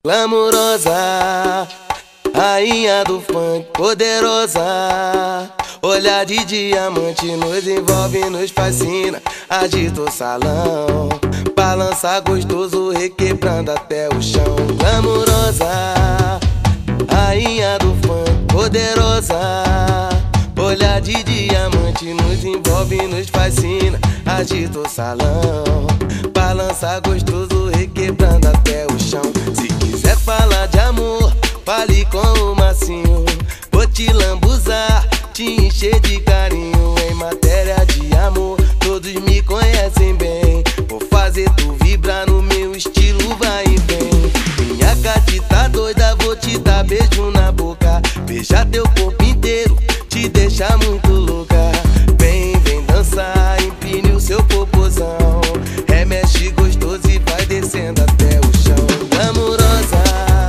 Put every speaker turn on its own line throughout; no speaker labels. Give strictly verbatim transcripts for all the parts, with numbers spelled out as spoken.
Glamurosa, rainha do funk, poderosa. Olhar de diamante nos envolve, nos fascina. Agita o salão, balança gostoso, requebrando até o chão. Glamurosa, rainha do funk, poderosa. Olhar de diamante nos envolve, nos fascina. Agita o salão, balança gostoso, requebrando até o chão. Se quiser falar de amor, fale com o Massinho. Vou te lambuzar, te encher de carinho. Em matéria de amor, todos me conhecem bem. Vou fazer tu vibrar no meu estilo, vai e vem. Minha gatita doida, vou te dar beijo na boca. Beija teu corpo inteiro, te deixa muito louca. Vem, vem dançar, empine o seu popozão. Remexe gostoso e vai descendo até o chão. Glamurosa,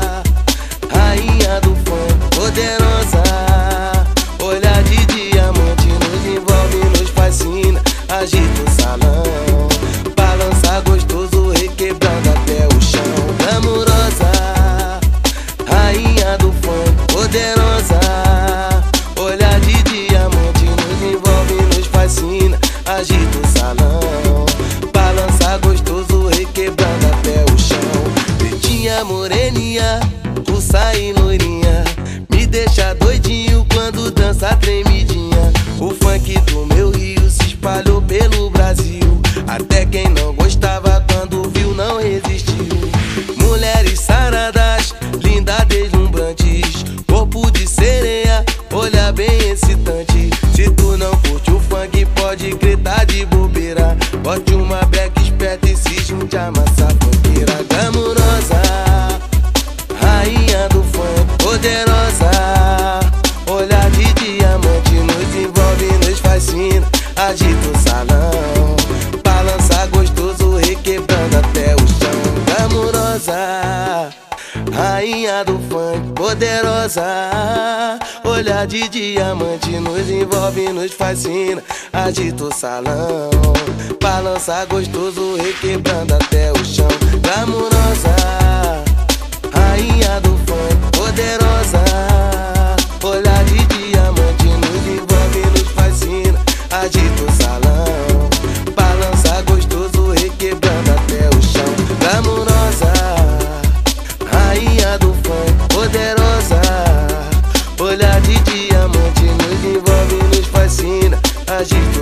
rainha do funk, poderosa. Olhar de diamante nos envolve, nos fascina. Agita o salão, balança gostoso, requebrando até o chão. Glamurosa, rainha do funk, poderosa. Olhar de diamante nos envolve, nos fascina. Agita o salão, balança gostoso, requebrando até o chão. Pretinha, moreninha, russa e loirinha, me deixa doidinho quando dança tremidinha. O funk do meu Rio se espalhou pelo Brasil. Até quem não gostava quando viu não resistiu. Mulheres saradas, lindas, deslumbrantes, corpo de sereia, olha bem excitante. Se tu não curte o funk, pode gritar de bobeira. Bote uma breca esperta e se junte a massa funkeira. Glamurosa, rainha do funk, poderosa. Olhar de diamante nos envolve, nos fascina. Agita o salão, balança gostoso, requebrando até o chão. Glamurosa, rainha do funk, poderosa. Olhar de diamante nos envolve, nos fascina. Agita o salão, balança gostoso, requebrando até o chão. Glamurosa, rainha do funk, poderosa. Olhar de diamante nos envolve, nos fascina. Agita o salão, balança gostoso, requebrando até o chão. Glamurosa, rainha do funk, poderosa. Olhar de diamante nos envolve, nos fascina. Agita